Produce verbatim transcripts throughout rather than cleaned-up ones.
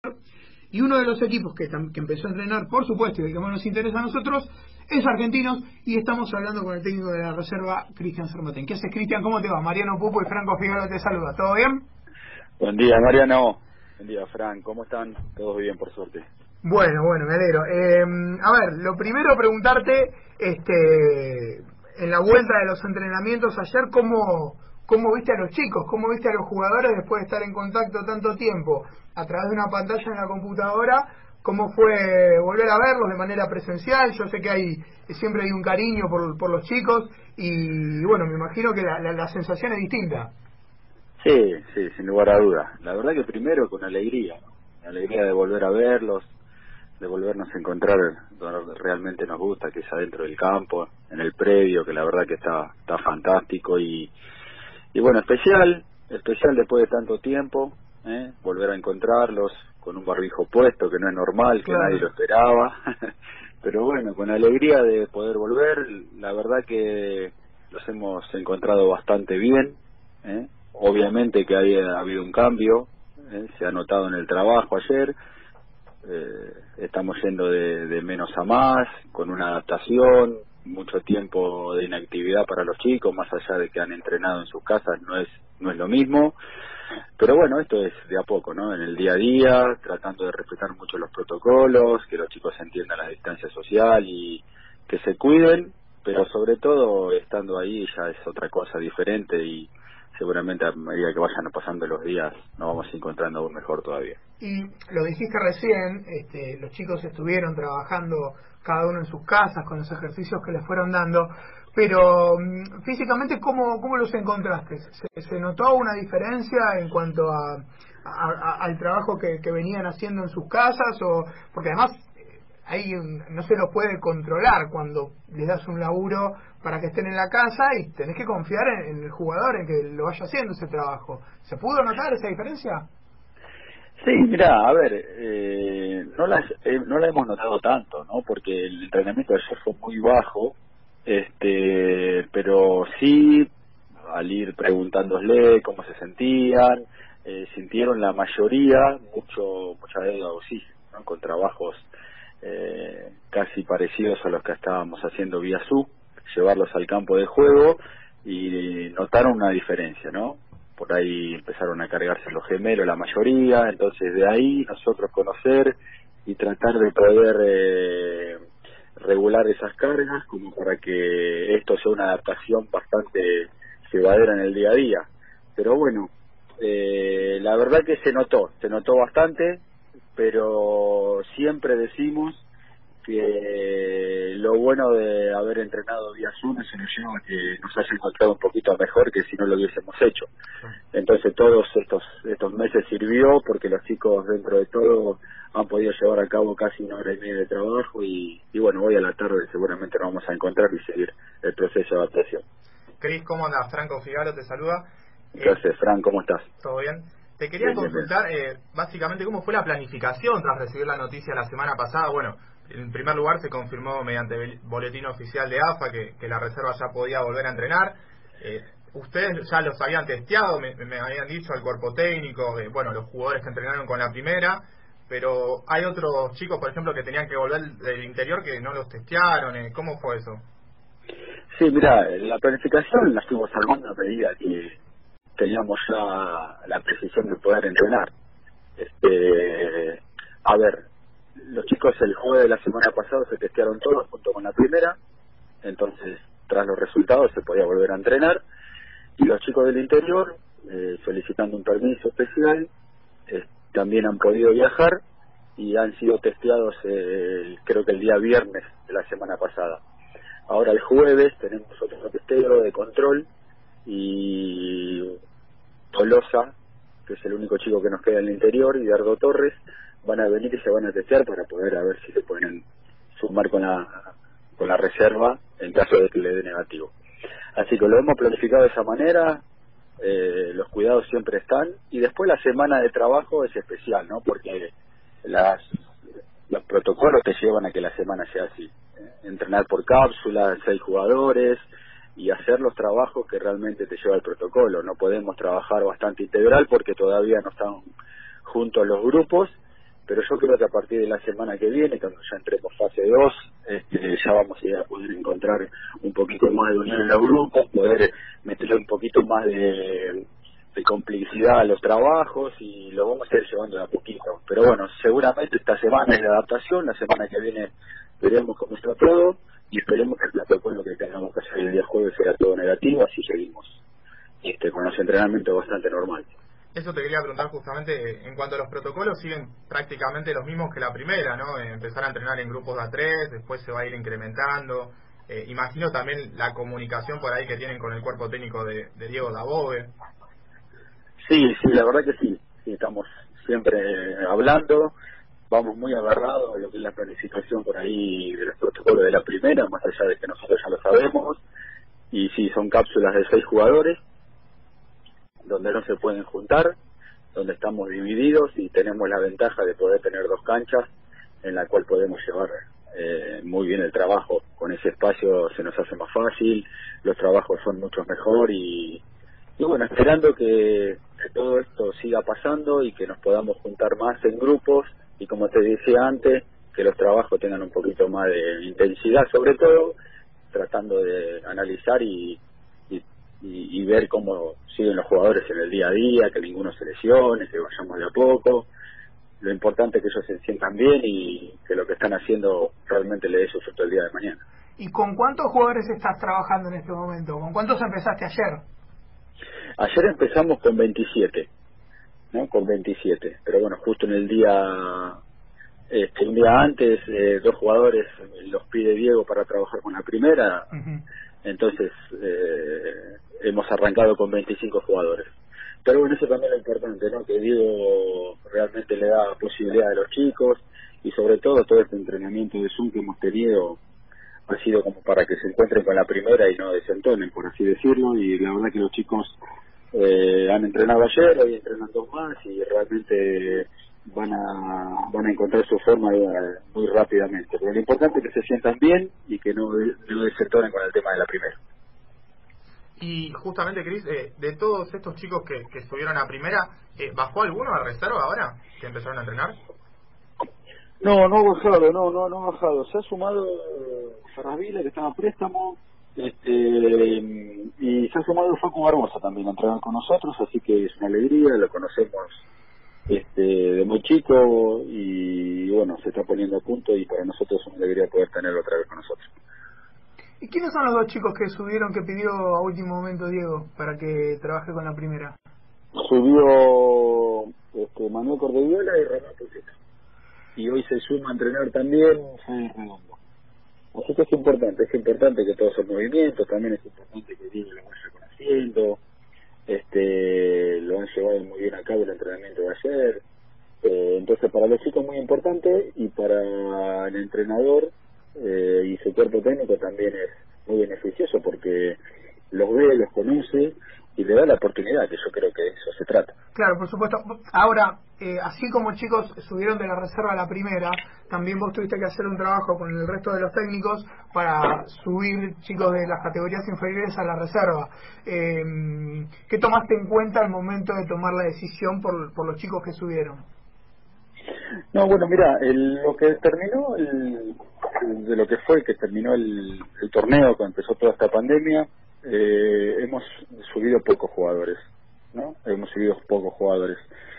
Y uno de los equipos que, que empezó a entrenar, por supuesto, y el que más nos interesa a nosotros, es Argentinos, y estamos hablando con el técnico de la reserva, Cristian Sermatén. ¿Qué haces, Cristian? ¿Cómo te va? Mariano Pupo y Franco Figaro te saluda. ¿Todo bien? Buen día, Mariano. Buen día, Fran. ¿Cómo están? Todos bien, por suerte. Bueno, bueno, me alegro. Eh, a ver, lo primero preguntarte, este, en la vuelta de los entrenamientos ayer, ¿cómo, cómo viste a los chicos? ¿Cómo viste a los jugadores después de estar en contacto tanto tiempo a través de una pantalla en la computadora? ¿Cómo fue volver a verlos de manera presencial? Yo sé que hay siempre hay un cariño por, por los chicos y, bueno, me imagino que la, la, la sensación es distinta. Sí, sí, sin lugar a dudas. La verdad que primero con alegría, ¿no? La alegría de volver a verlos, de volvernos a encontrar donde realmente nos gusta, que es adentro del campo, en el predio, que la verdad que está está fantástico y, y bueno, especial, especial después de tanto tiempo, ¿eh? Volver a encontrarlos con un barbijo puesto, que no es normal, que Claro. nadie lo esperaba, pero bueno, con alegría de poder volver, la verdad que los hemos encontrado bastante bien, ¿eh? Obviamente que había habido un cambio, ¿eh? Se ha notado en el trabajo ayer. Eh, estamos yendo de, de menos a más, con una adaptación, mucho tiempo de inactividad para los chicos, más allá de que han entrenado en sus casas, no es no es lo mismo, pero bueno, esto es de a poco, ¿no? En el día a día, tratando de respetar mucho los protocolos, que los chicos entiendan la distancia social y que se cuiden, pero sobre todo estando ahí ya es otra cosa diferente y seguramente a medida que vayan pasando los días nos vamos encontrando aún mejor todavía. Y lo dijiste recién, este, los chicos estuvieron trabajando cada uno en sus casas con los ejercicios que les fueron dando, pero um, físicamente, ¿cómo, cómo los encontraste? ¿Se, ¿Se notó una diferencia en cuanto a, a, a, al trabajo que, que venían haciendo en sus casas? O porque además eh, ahí un, no se los puede controlar cuando les das un laburo para que estén en la casa y tenés que confiar en, en el jugador, en que lo vaya haciendo ese trabajo. ¿Se pudo notar esa diferencia? Sí, mira, a ver, eh, no, las, eh, no la hemos notado tanto, ¿no? Porque el entrenamiento de ayer fue muy bajo, este, pero sí, al ir preguntándole cómo se sentían, eh, sintieron la mayoría mucho mucha deuda de oxígeno, ¿no? Con trabajos eh, casi parecidos a los que estábamos haciendo vía Zoom, llevarlos al campo de juego y notaron una diferencia, ¿no? Por ahí empezaron a cargarse los gemelos la mayoría, entonces de ahí nosotros conocer y tratar de poder eh, regular esas cargas como para que esto sea una adaptación bastante llevadera en el día a día. Pero bueno, eh, la verdad que se notó, se notó bastante, pero siempre decimos que lo bueno de haber entrenado vía Zoom se nos lleva a que nos haya encontrado un poquito mejor que si no lo hubiésemos hecho. Entonces todos estos estos meses sirvió porque los chicos dentro de todo han podido llevar a cabo casi una hora y media de trabajo y, y bueno, hoy a la tarde seguramente nos vamos a encontrar y seguir el proceso de adaptación. Cris, ¿cómo andás? Franco Figaro te saluda. Entonces, Eh, Fran, ¿cómo estás? ¿Todo bien? Te quería Bien, bien, bien. consultar eh, básicamente cómo fue la planificación tras recibir la noticia la semana pasada. Bueno, en primer lugar se confirmó mediante el boletín oficial de A F A que, que la reserva ya podía volver a entrenar. Eh, ustedes ya los habían testeado, me, me habían dicho al cuerpo técnico, eh, bueno, los jugadores que entrenaron con la primera, pero hay otros chicos, por ejemplo, que tenían que volver del interior que no los testearon. Eh, ¿Cómo fue eso? Sí, mira, la planificación la estuvimos armando a medida que teníamos ya la precisión de poder entrenar. Este, a ver, los chicos el jueves de la semana pasada se testearon todos junto con la primera, entonces tras los resultados se podía volver a entrenar y los chicos del interior eh, solicitando un permiso especial eh, también han podido viajar y han sido testeados eh, creo que el día viernes de la semana pasada. Ahora el jueves tenemos otro testeo de control y Tolosa, que es el único chico que nos queda en el interior, y Dardo Torres van a venir y se van a testear para poder a ver si se pueden sumar con la con la reserva en caso de que le dé negativo. Así que lo hemos planificado de esa manera, eh, los cuidados siempre están, y después la semana de trabajo es especial, ¿no? Porque las los protocolos te llevan a que la semana sea así, eh, entrenar por cápsula, seis jugadores, y hacer los trabajos que realmente te lleva el protocolo. No podemos trabajar bastante integral porque todavía no están juntos los grupos, pero yo creo que a partir de la semana que viene, cuando ya entremos fase dos, este, ya vamos a, ir a poder encontrar un poquito más de unión en los grupos, poder meterle un poquito más de, de complicidad a los trabajos y lo vamos a ir llevando de a poquito. Pero bueno, seguramente esta semana es de adaptación, la semana que viene veremos cómo está todo y esperemos que el protocolo que tengamos que hacer el día jueves sea todo negativo, así seguimos este, con los entrenamientos bastante normales. Eso te quería preguntar justamente, en cuanto a los protocolos, siguen prácticamente los mismos que la primera, ¿no? Eh, empezar a entrenar en grupos de a tres, después se va a ir incrementando. Eh, imagino también la comunicación por ahí que tienen con el cuerpo técnico de, de Diego Dabove. Sí, sí, la verdad que sí. Sí, estamos siempre hablando, vamos muy agarrados a lo que es la planificación por ahí de los protocolos de la primera, más allá de que nosotros ya lo sabemos. Y sí, son cápsulas de seis jugadores, donde no se pueden juntar, donde estamos divididos y tenemos la ventaja de poder tener dos canchas en la cual podemos llevar eh, muy bien el trabajo. Con ese espacio se nos hace más fácil, los trabajos son mucho mejor y, y bueno, esperando que, que todo esto siga pasando y que nos podamos juntar más en grupos y, como te decía antes, que los trabajos tengan un poquito más de intensidad, sobre todo tratando de analizar y Y, y ver cómo siguen los jugadores en el día a día, que ninguno se lesione, que vayamos de a poco. Lo importante es que ellos se sientan bien y que lo que están haciendo realmente le dé su fruto el día de mañana. ¿Y con cuántos jugadores estás trabajando en este momento? ¿Con cuántos empezaste ayer? Ayer empezamos con veintisiete, ¿no? Con veintisiete. Pero bueno, justo en el día, este, un día antes, eh, dos jugadores los pide Diego para trabajar con la primera. Uh-huh. Entonces, eh, hemos arrancado con veinticinco jugadores. Pero bueno, eso también es lo importante, ¿no? Que Diego realmente le da posibilidad a los chicos y sobre todo todo este entrenamiento de Zoom que hemos tenido ha sido como para que se encuentren con la primera y no desentonen, por así decirlo. Y la verdad que los chicos eh, han entrenado ayer, hoy entrenan dos más y realmente van a van a encontrar su forma muy rápidamente. Pero lo importante es que se sientan bien y que no, no desentonen con el tema de la primera. Y justamente, Cris, eh, de todos estos chicos que, que subieron a primera, eh, ¿bajó alguno a reserva ahora que empezaron a entrenar? No, no ha bajado, no, no, no ha bajado. Se ha sumado Farrabila, que estaba a préstamo, este, y se ha sumado Facu Barbosa también a entrenar con nosotros, así que es una alegría, lo conocemos este de muy chico y bueno, se está poniendo a punto y para nosotros es una alegría poder tenerlo otra vez con nosotros. ¿Y quiénes son los dos chicos que subieron que pidió a último momento Diego para que trabaje con la primera? Subió este, Manuel Cordeviola y Renato Puceta. Y hoy se suma a entrenar también Fede Redondo. Así que es importante, es importante que todos esos movimientos, también es importante que Diego lo vaya conociendo. Este, lo han llevado muy bien a cabo el entrenamiento de ayer, eh, entonces para los chicos muy importante y para el entrenador eh, y su cuerpo técnico también es muy beneficioso porque los ve, los conoce y le da la oportunidad, que yo creo que de eso se trata. Claro, por supuesto. Ahora, eh, así como chicos subieron de la reserva a la primera, también vos tuviste que hacer un trabajo con el resto de los técnicos para subir chicos de las categorías inferiores a la reserva. Eh, ¿Qué tomaste en cuenta al momento de tomar la decisión por, por los chicos que subieron? No, bueno, mira, el, lo que terminó, el, el, de lo que fue que terminó el, el torneo cuando empezó toda esta pandemia, eh, hemos subido pocos jugadores, ¿no? Hemos subido pocos jugadores.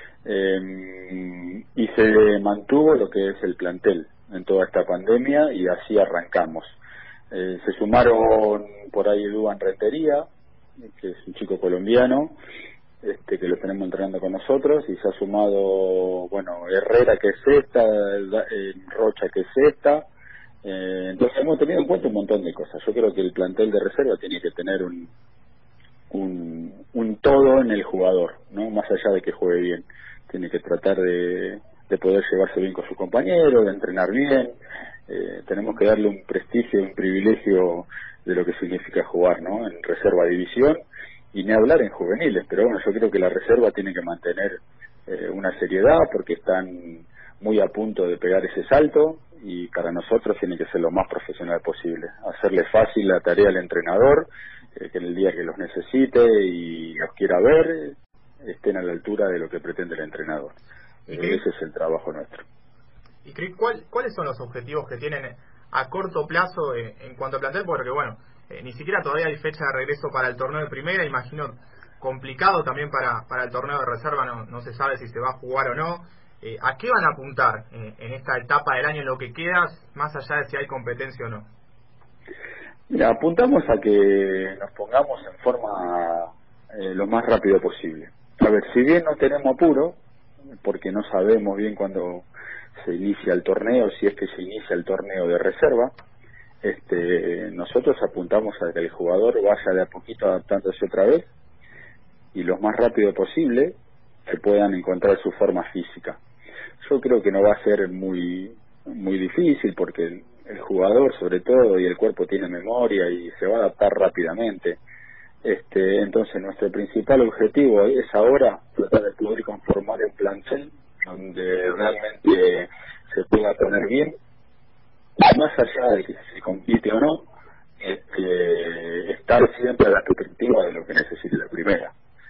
Eh, y se mantuvo lo que es el plantel en toda esta pandemia y así arrancamos. Eh, se sumaron por ahí Duan Rentería, que es un chico colombiano, este que lo tenemos entrenando con nosotros, y se ha sumado, bueno, Herrera, que es esta, eh, Rocha, que es esta. Eh, entonces hemos tenido en cuenta un montón de cosas. Yo creo que el plantel de reserva tiene que tener un un, un todo en el jugador, ¿no? Más allá de que juegue bien, tiene que tratar de, de poder llevarse bien con sus compañeros, de entrenar bien. Eh, tenemos que darle un prestigio, un privilegio de lo que significa jugar, ¿no? En reserva división y ni hablar en juveniles, pero bueno, yo creo que la reserva tiene que mantener eh, una seriedad porque están muy a punto de pegar ese salto y para nosotros tiene que ser lo más profesional posible, hacerle fácil la tarea al entrenador, eh, que en el día que los necesite y los quiera ver estén a la altura de lo que pretende el entrenador. Eh, ese es el trabajo nuestro. Cris, ¿cuál, ¿cuáles son los objetivos que tienen a corto plazo eh, en cuanto a plantel? Porque bueno, eh, ni siquiera todavía hay fecha de regreso para el torneo de primera, imagino complicado también para, para el torneo de reserva, no, no se sabe si se va a jugar o no. Eh, ¿A qué van a apuntar eh, en esta etapa del año, en lo que queda, más allá de si hay competencia o no? Mira, apuntamos a que nos pongamos en forma eh, lo más rápido posible. A ver, si bien no tenemos apuro, porque no sabemos bien cuándo se inicia el torneo, si es que se inicia el torneo de reserva, este, nosotros apuntamos a que el jugador vaya de a poquito adaptándose otra vez y lo más rápido posible que puedan encontrar su forma física. Yo creo que no va a ser muy muy difícil porque el, el jugador sobre todo y el cuerpo tiene memoria y se va a adaptar rápidamente. Este, entonces nuestro principal objetivo es ahora tratar de poder conformar un plantel donde realmente se pueda tener bien, más allá de que se compite o no, este, estar siempre a la expectativa de lo que necesite la primera,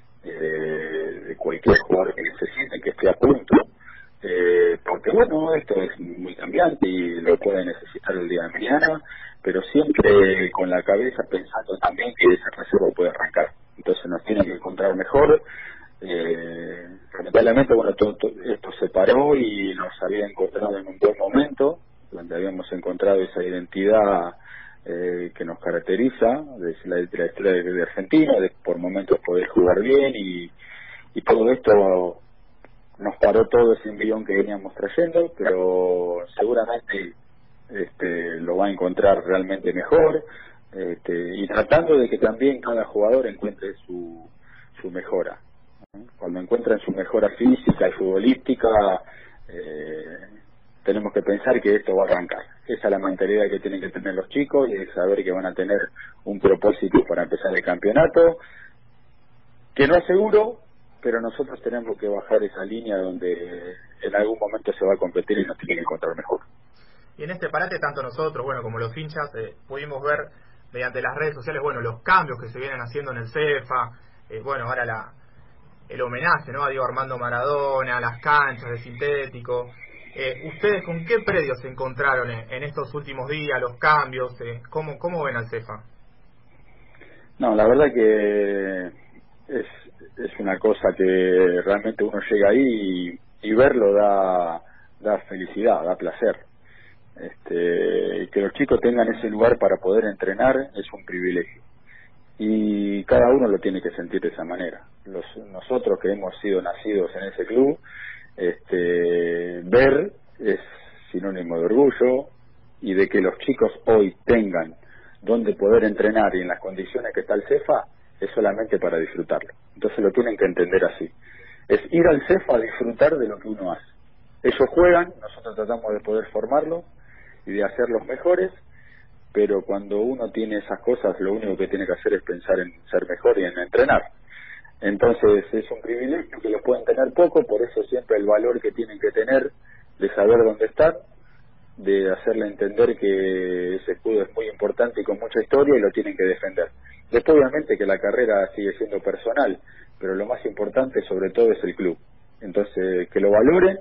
eh, de cualquier jugador que necesite, que esté a punto, eh, porque bueno, esto es muy cambiante y lo puede necesitar el día de mañana, pero siempre con la cabeza pensando también que esa reserva puede arrancar. Entonces nos tienen que encontrar mejor. Eh, lamentablemente, bueno, todo, todo esto se paró y nos había encontrado en un buen momento, donde habíamos encontrado esa identidad eh, que nos caracteriza, de la, de la historia de, de Argentina, de por momentos poder jugar bien y, y todo esto nos paró todo ese envión que veníamos trayendo, pero seguramente este, lo va a encontrar realmente mejor, este, y tratando de que también cada jugador encuentre su, su mejora. Cuando encuentran su mejora física y futbolística, eh, tenemos que pensar que esto va a arrancar. Esa es la mentalidad que tienen que tener los chicos y saber que van a tener un propósito para empezar el campeonato, que no es seguro, pero nosotros tenemos que bajar esa línea donde en algún momento se va a competir y nos tiene que encontrar mejor. Y en este parate, tanto nosotros, bueno, como los hinchas, eh, pudimos ver mediante las redes sociales, bueno, los cambios que se vienen haciendo en el CEFA, eh, bueno, ahora la el homenaje, ¿no?, a Diego Armando Maradona, las canchas de sintético. Eh, ¿Ustedes con qué predios se encontraron en, en estos últimos días, los cambios? Eh, ¿cómo, ¿Cómo ven al CEFA? No, la verdad que es, es una cosa que realmente uno llega ahí y, y verlo da, da felicidad, da placer. Este, que los chicos tengan ese lugar para poder entrenar es un privilegio. Y cada uno lo tiene que sentir de esa manera. Los, nosotros que hemos sido nacidos en ese club, este, ver es sinónimo de orgullo, y de que los chicos hoy tengan donde poder entrenar y en las condiciones que está el CEFA es solamente para disfrutarlo. Entonces lo tienen que entender así. Es ir al CEFA a disfrutar de lo que uno hace. Ellos juegan, nosotros tratamos de poder formarlo y de hacerlos mejores, pero cuando uno tiene esas cosas, lo único que tiene que hacer es pensar en ser mejor y en entrenar. Entonces es un privilegio que lo pueden tener poco, por eso siempre el valor que tienen que tener de saber dónde están, de hacerle entender que ese escudo es muy importante y con mucha historia y lo tienen que defender. Después obviamente que la carrera sigue siendo personal, pero lo más importante sobre todo es el club. Entonces que lo valoren,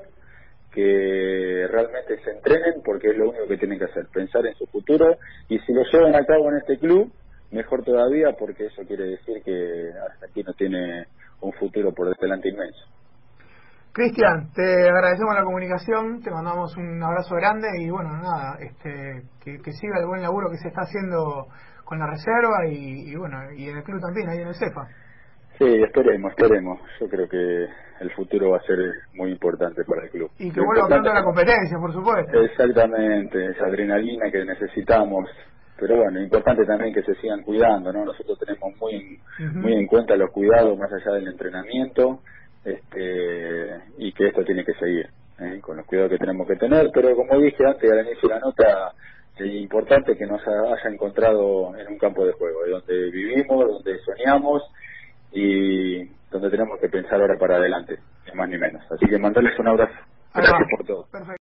que realmente se entrenen, porque es lo único que tienen que hacer, pensar en su futuro, y si lo llevan a cabo en este club, mejor todavía, porque eso quiere decir que Argentina tiene un futuro por delante inmenso. Cristian, te agradecemos la comunicación, te mandamos un abrazo grande y bueno, nada, este, que, que siga el buen laburo que se está haciendo con la reserva y, y bueno, y en el club también, ahí en el CEFA. Sí, esperemos, esperemos. Yo creo que el futuro va a ser muy importante para el club. Y que vuelva pronto a la competencia, por supuesto. Exactamente, esa adrenalina que necesitamos. Pero bueno, importante también que se sigan cuidando, ¿no? Nosotros tenemos muy en, uh-huh. muy en cuenta los cuidados más allá del entrenamiento, este y que esto tiene que seguir, ¿eh? Con los cuidados que tenemos que tener. Pero como dije antes al inicio de la nota, es importante que nos haya encontrado en un campo de juego, de donde vivimos, donde soñamos y donde tenemos que pensar ahora para adelante, ni más ni menos. Así que mandarles un abrazo. Gracias por todo. Perfecto.